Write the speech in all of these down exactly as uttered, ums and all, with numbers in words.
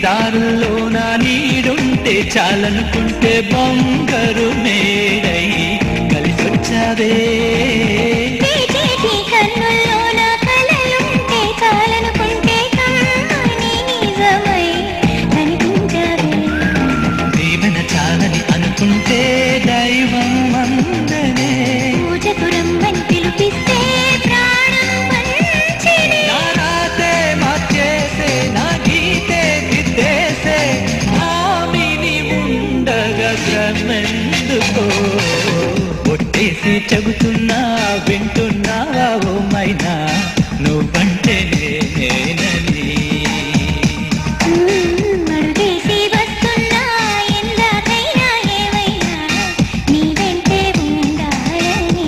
దారుల్లోన నీడుంటే చాలనుకుంటే బంగారు మేడై కలిసొచ్చావే కన్నుల్లోన కలలుంటే చాలనుకుంటే కానీ నిజమై కనిపించావే దీవెన చాలని అనుకుంటే దైవం అందనే పూజకు రమ్మని పిలిపిస్తే ప్రాణం పంచినే నా రాతే మార్చేసే నా గీతే దిద్దేసే ఆమిని ఉండగా శ్రమెందుకో ఒట్టేసి చెబుతున్నా వింటున్నావా ఓ మైనా నువ్వంటే నేనని అడుగేసి వస్తున్నా ఎందాకైనా ఏవైనా నీ వెంటే ఉండాలని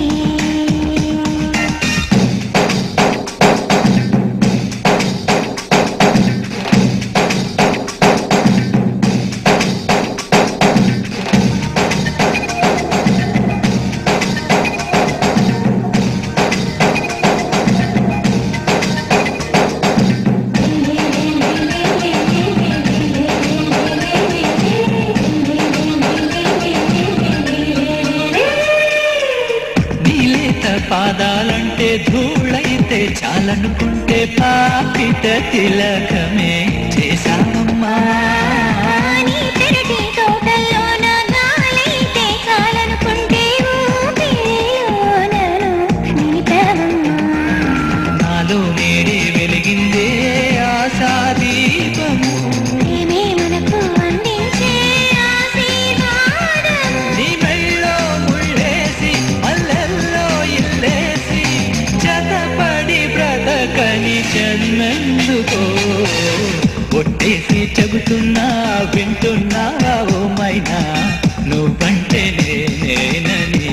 నీలేత పాదాలంటే ధూళైతే చాలనుకుంటే పాపిట తిలకమే చేశావమ్మా నీ పెరటి తోటల్లోన గాలైతే చాలనుకుంటే ఊపిరిలోనను నిలిపావమ్మా నాలో నేడే వెలిగిందే ఆశాదీపము ప్రేమే మనకు అందించే ఆశీర్వాదము నీ మెళ్ళో ముళ్ళేసి మల్లెల్లో ఇల్లేసి జతపడి బ్రతకని జన్మెందుకో ఒట్టేసి చెబుతున్నా వింటున్నావా ఓ మైనా నువ్వంటే నేనని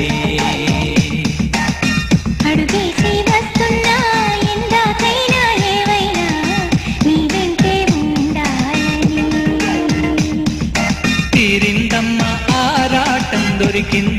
అడుగేసి వస్తున్నా ఎందాకైనా ఏవైనా నీ వెంటే ఉండాలని తీరిందమ్మ ఆరాటం దొరికింది